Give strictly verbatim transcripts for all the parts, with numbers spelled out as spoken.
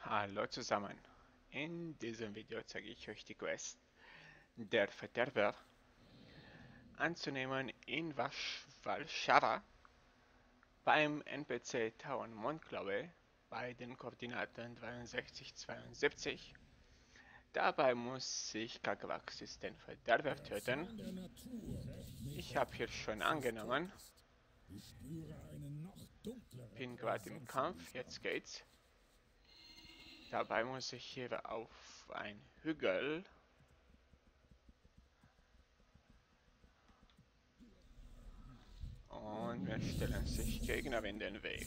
Hallo zusammen, in diesem Video zeige ich euch die Quest der Verderber anzunehmen in Valchara beim N P C Town Montclair bei den Koordinaten dreiundsechzig zweiundsiebzig. Dabei muss ich Kagwaxis den Verderber töten. Ich habe hier schon angenommen. Bin gerade im Kampf, jetzt geht's. Dabei muss ich hier auf ein Hügel. Und mir stellen sich Gegner in den Weg.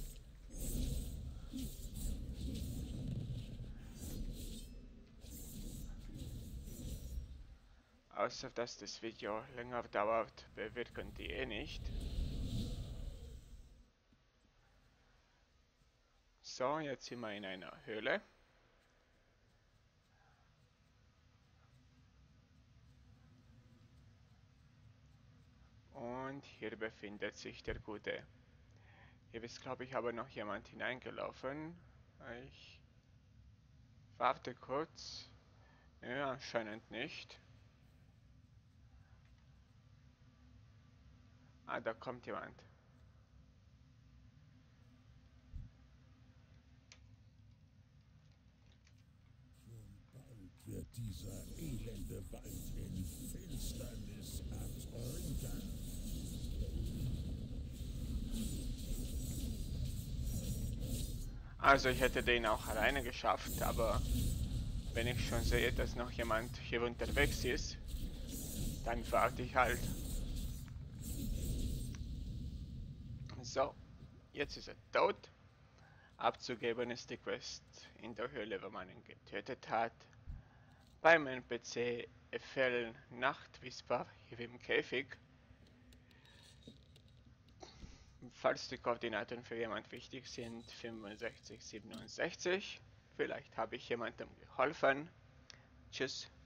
Außer dass das Video länger dauert, bewirken die eh nicht. So, jetzt sind wir in einer Höhle. Und hier befindet sich der Gute. Hier ist, glaube ich, aber noch jemand hineingelaufen. Ich warte kurz. Ja, anscheinend nicht. Ah, da kommt jemand. Wird dieser elende Wald in Finsternis ertrinken. Also ich hätte den auch alleine geschafft, aber wenn ich schon sehe, dass noch jemand hier unterwegs ist, dann warte ich halt. So, jetzt ist er tot. Abzugeben ist die Quest in der Höhle, wo man ihn getötet hat. Beim N P C F Nachtwisper hier im Käfig. Falls die Koordinaten für jemand wichtig sind, fünfundsechzig, siebenundsechzig. Vielleicht habe ich jemandem geholfen. Tschüss.